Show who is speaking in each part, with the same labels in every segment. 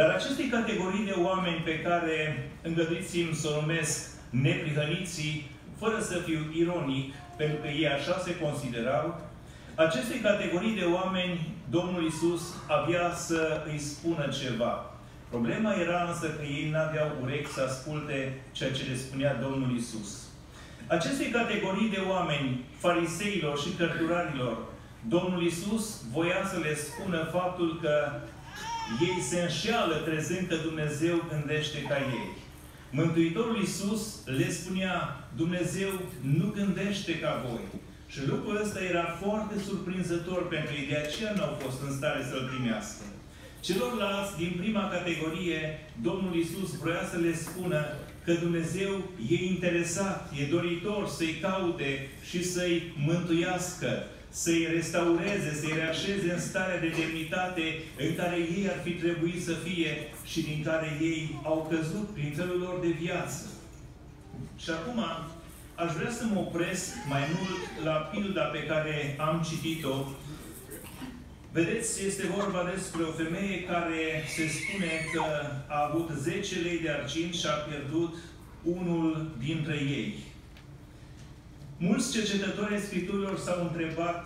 Speaker 1: Dar aceste categorii de oameni pe care îngăduiți-mi să o numesc neprihăniții, fără să fiu ironic, pentru că ei așa se considerau, aceste categorii de oameni, Domnul Iisus avea să îi spună ceva. Problema era însă că ei n-aveau urechi să asculte ceea ce le spunea Domnul Iisus. Aceste categorii de oameni, fariseilor și cărturarilor, Domnul Iisus voia să le spună faptul că ei se înșeală crezând că Dumnezeu gândește ca ei. Mântuitorul Iisus le spunea, Dumnezeu nu gândește ca voi. Și lucrul ăsta era foarte surprinzător pentru ei, de aceea nu au fost în stare să-L primească. Celorlalți din prima categorie, Domnul Iisus vrea să le spună că Dumnezeu e interesat, e doritor să-i caute și să-i mântuiască, să-i restaureze, să-i reașeze în starea de demnitate în care ei ar fi trebuit să fie și din care ei au căzut prin felul lor de viață. Și acum aș vrea să mă opresc mai mult la pilda pe care am citit-o. Vedeți, este vorba despre o femeie care se spune că a avut 10 lei de argint și a pierdut unul dintre ei. Mulți cercetători ai Scripturilor s-au întrebat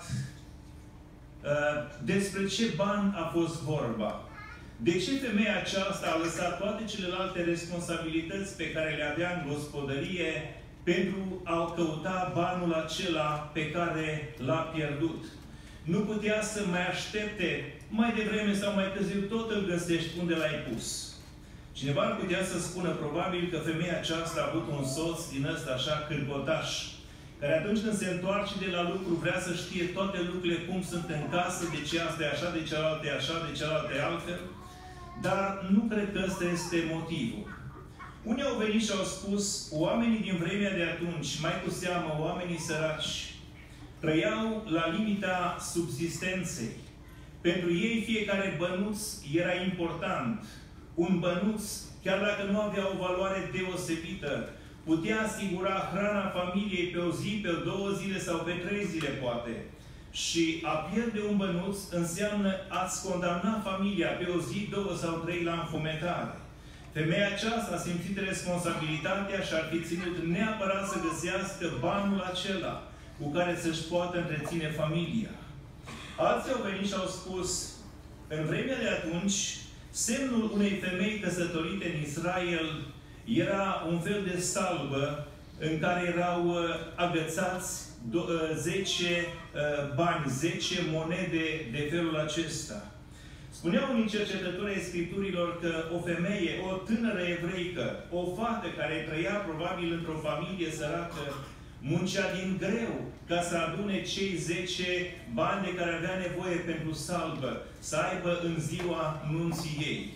Speaker 1: despre ce bani a fost vorba. De ce femeia aceasta a lăsat toate celelalte responsabilități pe care le avea în gospodărie pentru a căuta banul acela pe care l-a pierdut? Nu putea să mai aștepte mai devreme sau mai târziu, tot îl găsești unde l-ai pus. Cineva ar putea să spună probabil că femeia aceasta a avut un soț din ăsta așa cârcotaș, care atunci când se întoarce de la lucru vrea să știe toate lucrurile cum sunt în casă, de ce asta e așa, de cealaltă e așa, de cealaltă e altfel. Dar nu cred că ăsta este motivul. Unii au venit și au spus, oamenii din vremea de atunci, mai cu seamă oamenii săraci, trăiau la limita subzistenței. Pentru ei fiecare bănuț era important. Un bănuț, chiar dacă nu avea o valoare deosebită, putea asigura hrana familiei pe o zi, pe 2 zile sau pe 3 zile, poate. Și a pierde un bănuț înseamnă a-ți condamna familia pe o zi, 2 sau 3 la înfometare. Femeia aceasta a simțit responsabilitatea și ar fi ținut neapărat să găsească banul acela cu care să-și poată întreține familia. Alții au venit și au spus, în vremea de atunci, semnul unei femei căsătorite în Israel era un fel de salbă în care erau agățați 10 bani, 10 monede de felul acesta. Spuneau unii cercetători ai Scripturilor că o femeie, o tânără evreică, o fată care trăia probabil într-o familie săracă, muncea din greu ca să adune cei 10 bani de care avea nevoie pentru salbă, să aibă în ziua nunții ei.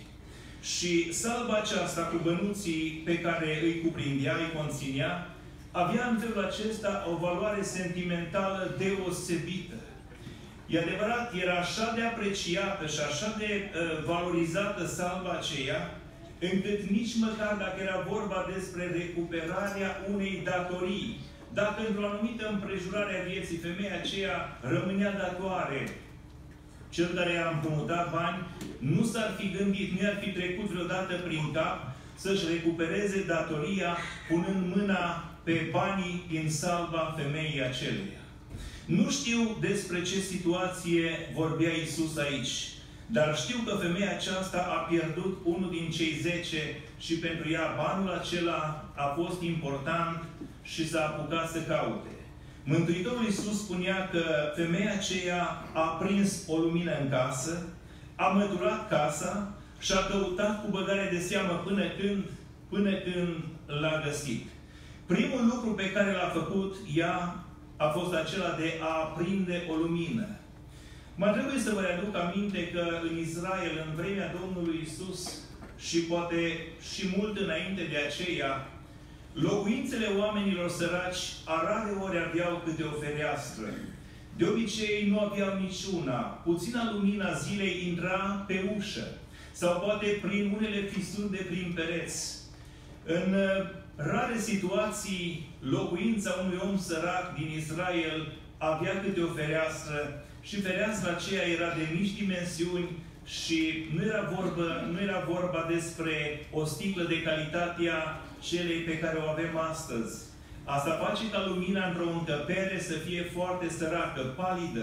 Speaker 1: Și salba aceasta cu bănuții pe care îi cuprindea, îi conținea, avea în felul acesta o valoare sentimentală deosebită. E adevărat, era așa de apreciată și așa de valorizată salba aceea, încât nici măcar dacă era vorba despre recuperarea unei datorii, dacă într-o anumită împrejurare a vieții femeia aceea rămânea datoare, cel care i-a împrumutat bani, nu s-ar fi gândit, nu i-ar fi trecut vreodată prin cap să-și recupereze datoria punând mâna pe banii din salba femeii aceleia. Nu știu despre ce situație vorbea Iisus aici, dar știu că femeia aceasta a pierdut unul din cei 10 și pentru ea banul acela a fost important și s-a apucat să caute. Mântuitorul Iisus spunea că femeia aceea a prins o lumină în casă, a măturat casa și a căutat cu băgare de seamă până când l-a găsit. Primul lucru pe care l-a făcut ea a fost acela de a aprinde o lumină. Mai trebuie să vă readuc aminte că în Israel, în vremea Domnului Iisus și poate și mult înainte de aceea, locuințele oamenilor săraci rare ori aveau câte o fereastră. De obicei nu aveau niciuna. Puțina lumina zilei intra pe ușă sau poate prin unele fisuri de prin pereți. În rare situații, locuința unui om sărac din Israel avea câte o fereastră și fereastra aceea era de mici dimensiuni și nu era vorba despre o sticlă de calitatea celei pe care o avem astăzi. Asta face ca lumina într-o încăpere să fie foarte săracă, palidă.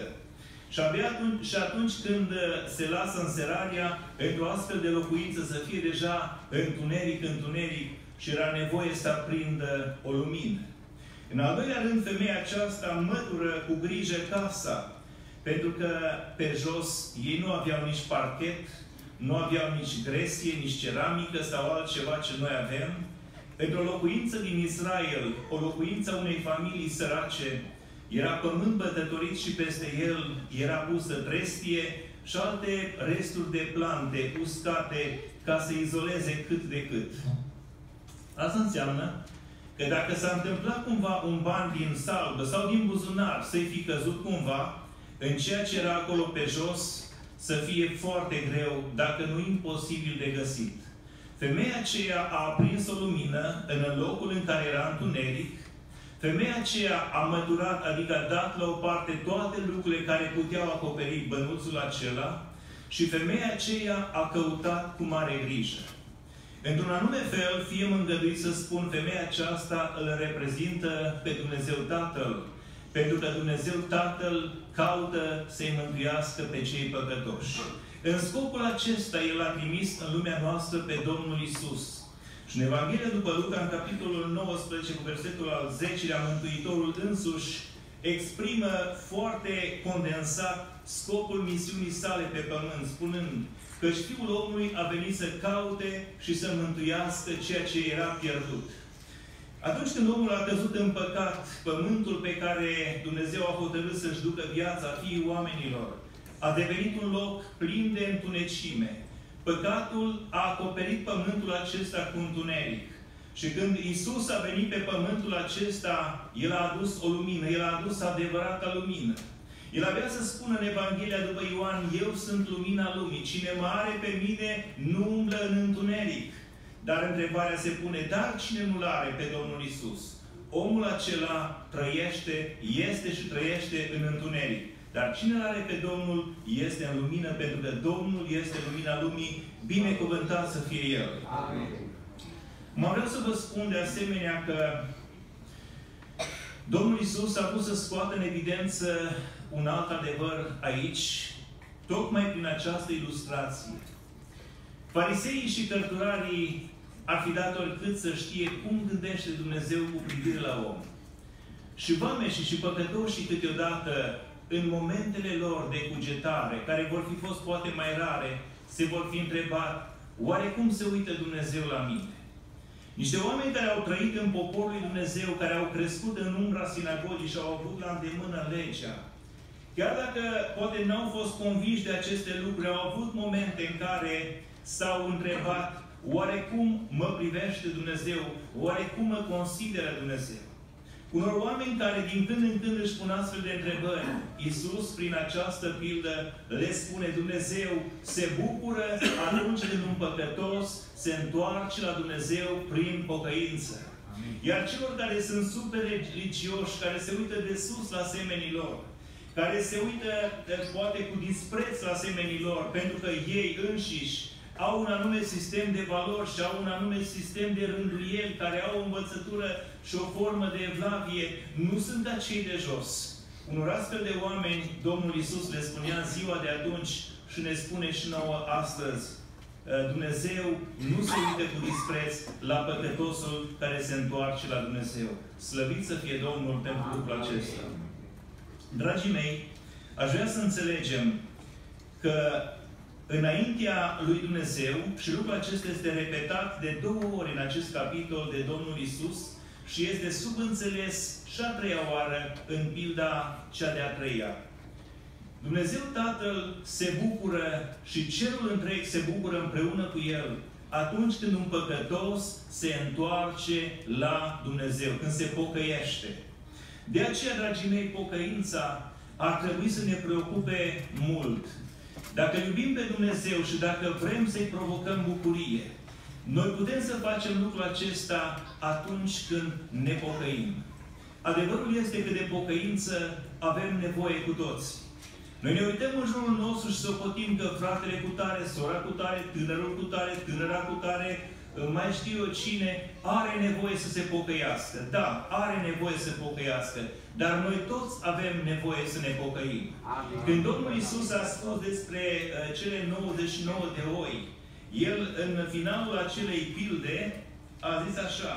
Speaker 1: Și atunci când se lasă înserarea, într-o astfel de locuință să fie deja întuneric, și era nevoie să aprindă o lumină. În al doilea rând, femeia aceasta mătură cu grijă casa, pentru că pe jos ei nu aveau nici parchet, nu aveau nici gresie, nici ceramică sau altceva ce noi avem. Într-o locuință din Israel, o locuință a unei familii sărace, era pământ bătătorit și peste el era pusă trestie și alte resturi de plante uscate ca să izoleze cât de cât. Asta înseamnă că dacă s-a întâmplat cumva un ban din salbă sau din buzunar să-i fi căzut cumva, în ceea ce era acolo pe jos, să fie foarte greu, dacă nu imposibil de găsit. Femeia aceea a aprins o lumină în locul în care era întuneric. Femeia aceea a măturat, adică a dat la o parte toate lucrurile care puteau acoperi bănuțul acela și femeia aceea a căutat cu mare grijă. Într-un anume fel, fie-mi îngăduit să spun, femeia aceasta îl reprezintă pe Dumnezeu Tatăl, pentru că Dumnezeu Tatăl caută să-i mântuiască pe cei păcătoși. În scopul acesta, El a trimis în lumea noastră pe Domnul Isus. Și în Evanghelia după Luca, în capitolul 19, cu versetul al 10-lea, Mântuitorul însuși exprimă foarte condensat scopul misiunii sale pe pământ, spunând că Fiul omului a venit să caute și să mântuiască ceea ce era pierdut. Atunci când omul a căzut în păcat, pământul pe care Dumnezeu a hotărât să-și ducă viața fiii oamenilor a devenit un loc plin de întunecime. Păcatul a acoperit pământul acesta cu întuneric. Și când Isus a venit pe pământul acesta, El a adus o lumină, El a adus adevărata lumină. El avea să spună în Evanghelia după Ioan, eu sunt lumina lumii, cine mă are pe mine nu umblă în întuneric. Dar întrebarea se pune, dar cine nu-L are pe Domnul Isus? Omul acela trăiește, este și trăiește în întuneric. Dar cine are pe Domnul este în lumină, pentru că Domnul este lumina lumii, binecuvântat să fie El. Amin. Mă vreau să vă spun de asemenea că Domnul Isus a vrut să scoată în evidență un alt adevăr aici, tocmai prin această ilustrație. Fariseii și cărturarii ar fi dat oricât să știe cum gândește Dumnezeu cu privire la om. Și vameșii și păcătoșii câteodată, în momentele lor de cugetare, care vor fi fost poate mai rare, se vor fi întrebat, oare cum se uită Dumnezeu la mine? Niște oameni care au trăit în poporul lui Dumnezeu, care au crescut în umbra sinagogii și au avut la îndemână legea, chiar dacă poate n-au fost convinși de aceste lucruri, au avut momente în care s-au întrebat, oare cum mă privește Dumnezeu? Oare cum mă consideră Dumnezeu? Unor oameni care din când în când își pun astfel de întrebări, Iisus, prin această pildă, le spune, Dumnezeu se bucură atunci când un păcătos se întoarce la Dumnezeu prin pocăință. Amin. Iar celor care sunt super religioși, care se uită de sus la semenii lor, care se uită poate cu dispreț la semenii lor, pentru că ei înșiși au un anume sistem de valori și au un anume sistem de rânduieli, care au o învățătură și o formă de evlavie, nu sunt acei de jos. Unor astfel de oameni, Domnul Iisus le spunea în ziua de atunci și ne spune și nouă astăzi, Dumnezeu nu se uită cu dispreț la păcătosul care se întoarce la Dumnezeu. Slăvit să fie Domnul pentru lucrul acesta. Dragii mei, aș vrea să înțelegem că înaintea lui Dumnezeu, și lucrul acesta este repetat de 2 ori în acest capitol de Domnul Iisus și este subînțeles și a 3-a oară în pilda cea de-a 3-a. Dumnezeu Tatăl se bucură și cerul întreg se bucură împreună cu El atunci când un păcătos se întoarce la Dumnezeu, când se pocăiește. De aceea, dragii mei, pocăința ar trebui să ne preocupe mult. Dacă iubim pe Dumnezeu și dacă vrem să-i provocăm bucurie, noi putem să facem lucrul acesta atunci când ne pocăim. Adevărul este că de pocăință avem nevoie cu toți. Noi ne uităm în jurul nostru și socotim că fratele cu tare, sora cu tare, tânărul cu tare, tânăra cu tare, mai știu eu cine, are nevoie să se pocăiască. Da, are nevoie să se pocăiască. Dar noi toți avem nevoie să ne pocăim. Amin. Când Domnul Iisus a spus despre cele 99 de oi, El, în finalul acelei pilde, a zis așa: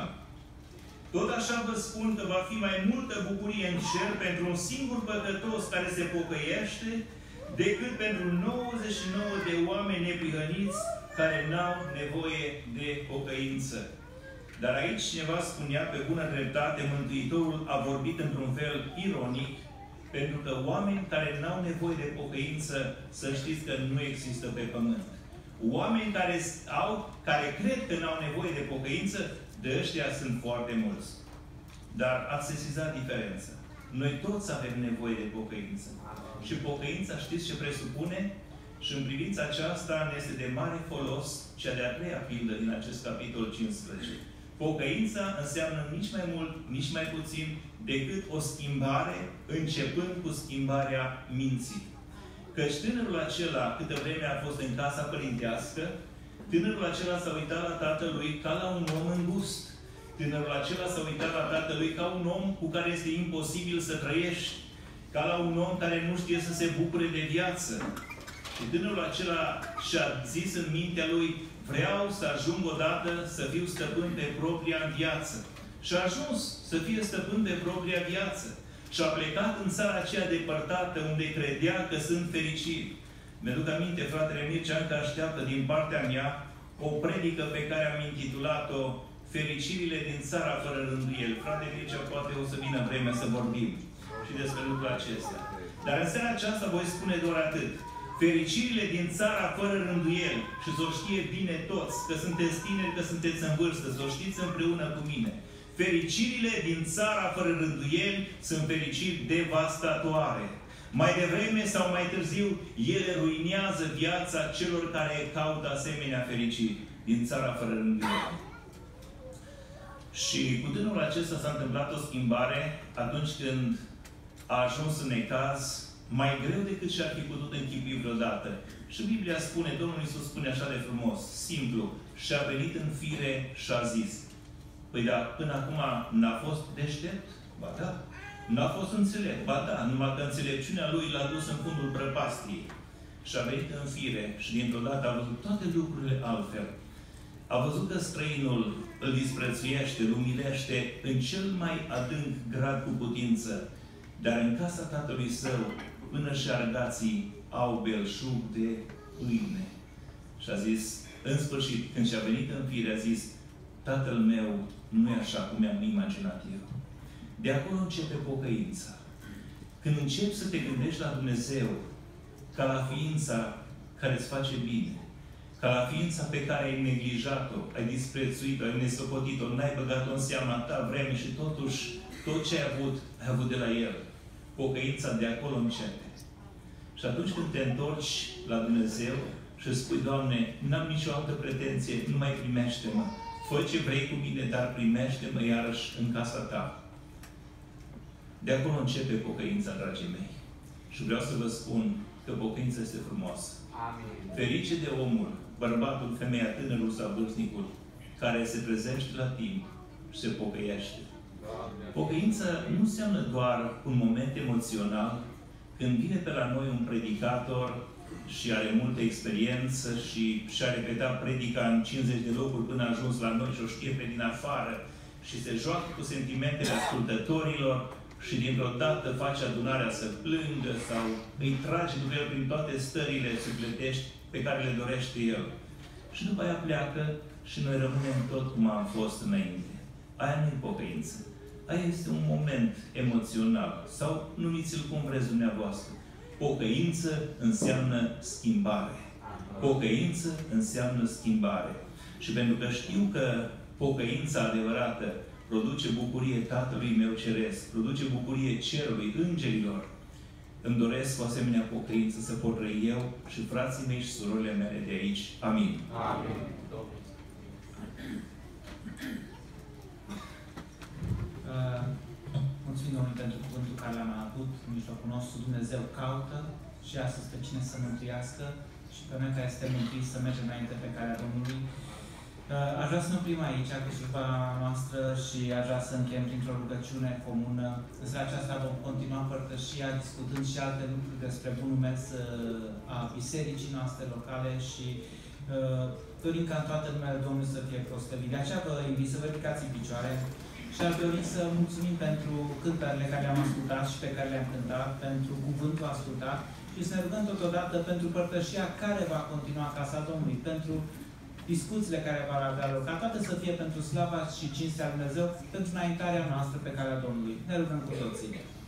Speaker 1: tot așa vă spun că va fi mai multă bucurie în cer pentru un singur păcătos care se pocăiește, decât pentru 99 de oameni neprihăniți care n-au nevoie de pocăință. Dar aici cineva spunea, pe bună dreptate, Mântuitorul a vorbit într-un fel ironic, pentru că oameni care n-au nevoie de pocăință, să știți că nu există pe pământ. Oameni care cred că n-au nevoie de pocăință, de ăștia sunt foarte mulți. Dar ați sesizat diferența. Noi toți avem nevoie de pocăință. Și pocăința, știți ce presupune? Și în privința aceasta ne este de mare folos cea de-a treia pildă din acest capitol 15. Pocăința înseamnă nici mai mult, nici mai puțin, decât o schimbare, începând cu schimbarea minții. Căci tânărul acela, câtă vreme a fost în casa părintească, tânărul acela s-a uitat la tatălui ca la un om îngust. Tânărul acela s-a uitat la tatălui ca un om cu care este imposibil să trăiești, ca la un om care nu știe să se bucure de viață. Și tânărul acela și-a zis în mintea lui: vreau să ajung odată să fiu stăpân pe propria viață. Și a ajuns să fie stăpân pe propria viață. Și a plecat în țara aceea depărtată, unde credea că sunt fericit. Mi-aduc aminte, fratele Mircea încă așteaptă din partea mea o predică pe care am intitulat-o Fericirile din țara fără rânduieli. Frate Mircea, poate o să vină vremea să vorbim și despre lucrul acesta. Dar în seara aceasta voi spune doar atât. Fericirile din țara fără rânduieli, și să o știe bine toți, că sunteți tineri, că sunteți în vârstă, să o știți împreună cu mine. Fericirile din țara fără rânduieli sunt fericiri devastatoare. Mai devreme sau mai târziu, ele ruinează viața celor care caută asemenea fericiri din țara fără rânduieli. Și cu tânărul acesta s-a întâmplat o schimbare atunci când a ajuns în necaz, mai greu decât și-ar fi putut închipui vreodată. Și Biblia spune, Domnul Iisus spune așa de frumos, simplu, și-a venit în fire și a zis: păi da, până acum n-a fost deștept? Ba da. N-a fost înțelept? Ba da, numai că înțelepciunea lui l-a dus în fundul prăpastiei. Și a venit în fire și dintr-o dată a văzut toate lucrurile altfel. A văzut că străinul îl disprețuiește, îl umilește în cel mai adânc grad cu putință. Dar în casa tatălui său, până și argații au belșug de pâine. Și a zis, în sfârșit, când și-a venit în fire, a zis: tatăl meu nu e așa cum mi-am imaginat eu. De acolo începe pocăința. Când începi să te gândești la Dumnezeu ca la ființa care îți face bine, ca la ființa pe care ai neglijat-o, ai disprețuit-o, ai nesocotit-o, n-ai băgat-o în seama ta vreme și totuși tot ce ai avut de la El. Pocăința de acolo începe. Și atunci când te întorci la Dumnezeu și spui: Doamne, n-am nicio altă pretenție, nu mai primește-mă. Fă ce vrei cu mine, dar primește-mă iarăși în casa Ta. De acolo începe pocăința, dragii mei. Și vreau să vă spun că pocăința este frumoasă. Amin. Ferice de omul, bărbatul, femeia, tânărul sau vârstnicul, care se trezește la timp și se pocăiește. Pocăința nu înseamnă doar un moment emoțional, când vine pe la noi un predicator și are multă experiență și și-a repetat predica în 50 de locuri până a ajuns la noi și o știe pe din afară și se joacă cu sentimentele ascultătorilor și dintr-o dată face adunarea să plângă sau îi trage după el prin toate stările sufletești pe care le dorește el. Și după aia pleacă și noi rămânem tot cum am fost înainte. Aia nu e pocăință. Aia este un moment emoțional. Sau numiți-l cum vreți dumneavoastră. Pocăință înseamnă schimbare. Pocăință înseamnă schimbare. Și pentru că știu că pocăința adevărată produce bucurie Tatălui meu Ceresc, produce bucurie Cerului, îngerilor, îmi doresc o asemenea pocăință să pot trăi eu și frații mei și surorile mele de aici. Amin. Amin.
Speaker 2: Mulțumim Domnului pentru cuvântul care l-am avut în mijlocul nostru. Dumnezeu caută și astăzi pe cine să mântuiască și pe noi care suntem mântuiți să mergem înainte pe calea Domnului. Aș vrea să ne oprim aici cu slujba noastră și aș vrea să încheiem printr-o rugăciune comună. În seara aceasta vom continua părtășia discutând și alte lucruri despre bunul mers a bisericii noastre locale și dorim ca în toată numele Domnului să fie proslăvit. De aceea vă invit să vă ridicați în picioare și aș dori să mulțumim pentru cântările care le-am ascultat și pe care le-am cântat, pentru cuvântul ascultat și să ne rugăm totodată pentru părtășia care va continua Casa Domnului, pentru discuțiile care vor avea loc, ca toate să fie pentru slava și cinstea lui Dumnezeu, pentru înaintarea noastră pe calea Domnului. Ne rugăm cu toții.